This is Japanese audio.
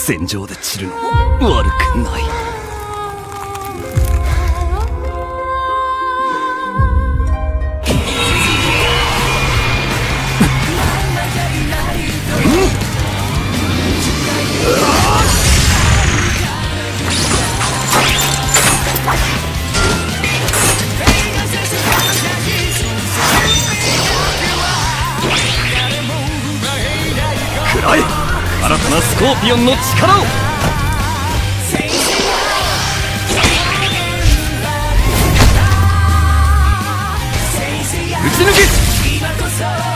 戦場で散るのも悪くない。くらえ、新たなスコーピオンの力を。撃ち抜け。